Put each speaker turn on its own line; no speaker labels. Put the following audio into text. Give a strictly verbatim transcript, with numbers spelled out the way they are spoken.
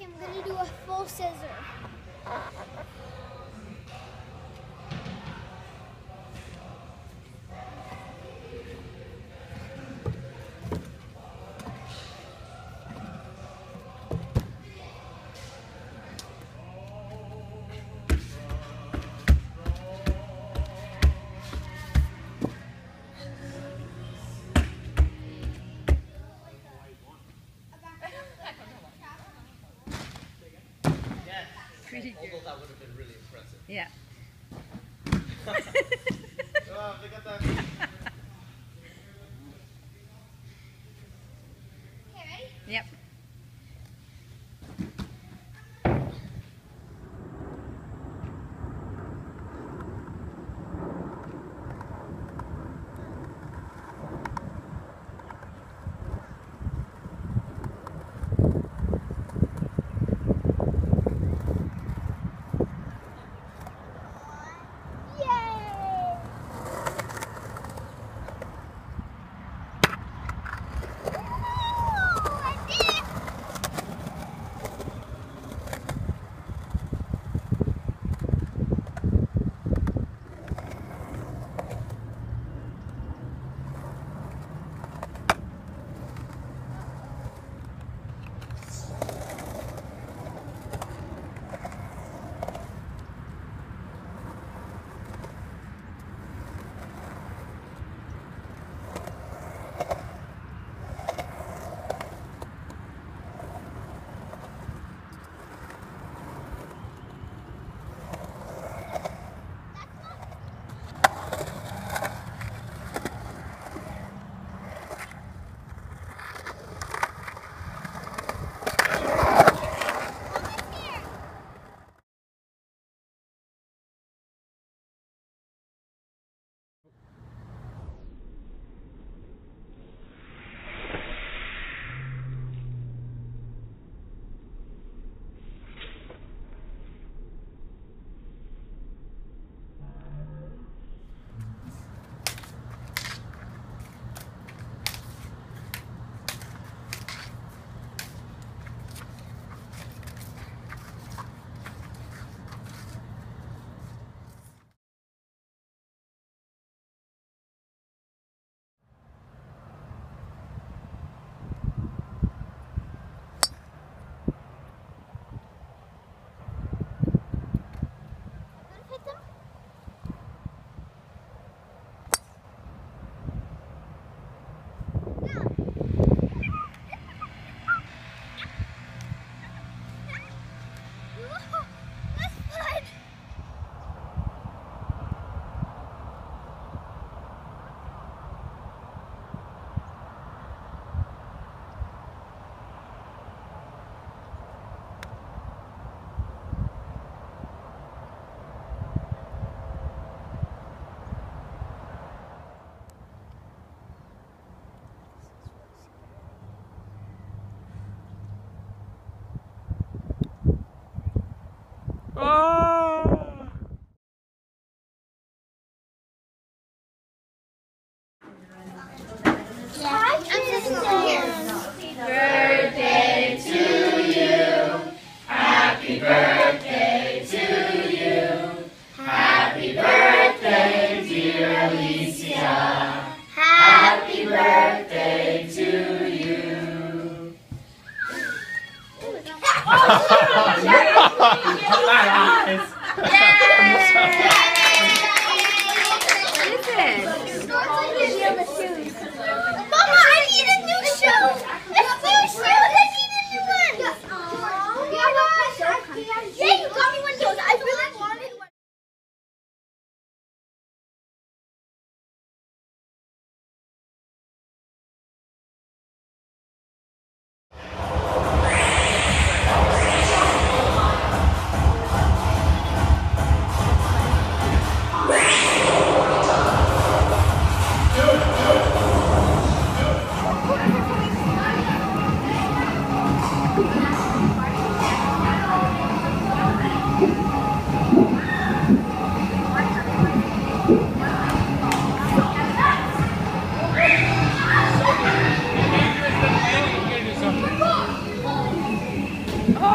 I'm gonna do a full scissor.
Pretty good.
Although that would have been really impressive.
Yeah.
Oh, they got that.
Okay, ready?
Yep.
Birthday to you. Happy birthday to you. Happy birthday, dear Alicia. Happy birthday to you.
Mama, I need a new shoe! It's new shoes! I need a new one! Yeah, you got me one of those. I really wanted one.
Oh!